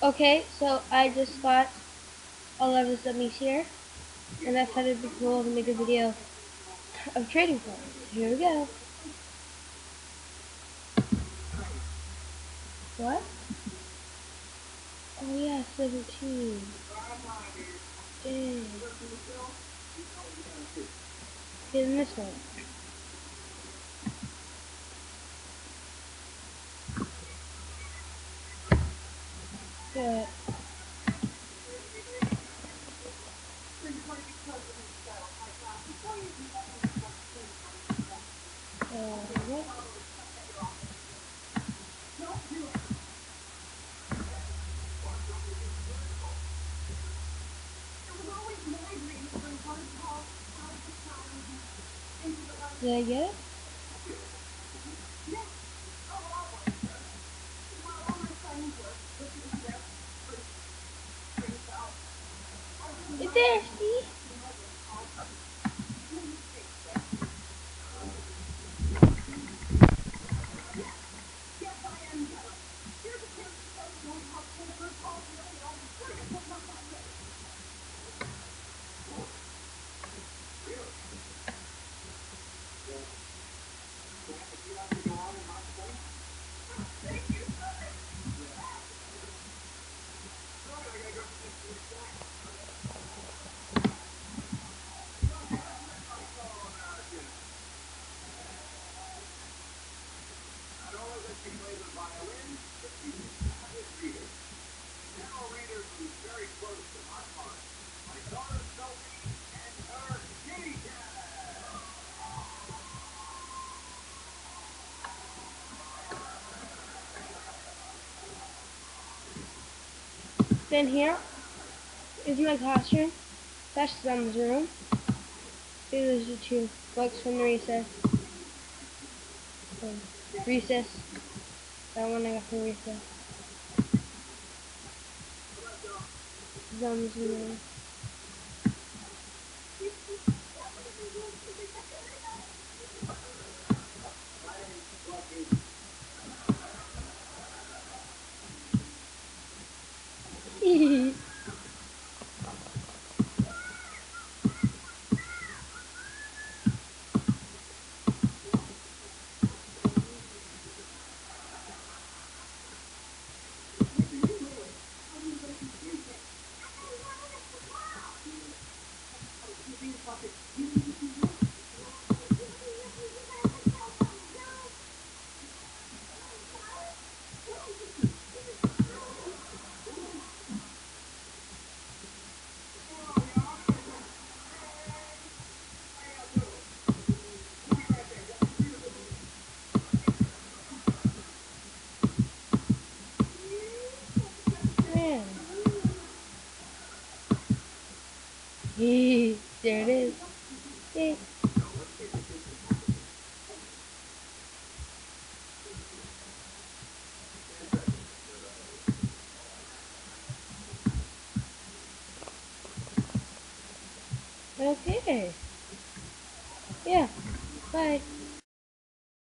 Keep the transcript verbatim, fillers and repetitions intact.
Okay, so I just got all of the dummies here, and I thought it'd be cool to make a video of trading cards. Here we go. What? Oh yeah, seventeen. Dang. Okay, then this one. Good. Uh, what? Did I get it? It's there, see? Then here is my classroom. That's Sam's room. These are two books from the recess. Um, recess. That one I got from recess. Sam's room. Man. There it is. Yay. Okay. Yeah. Bye.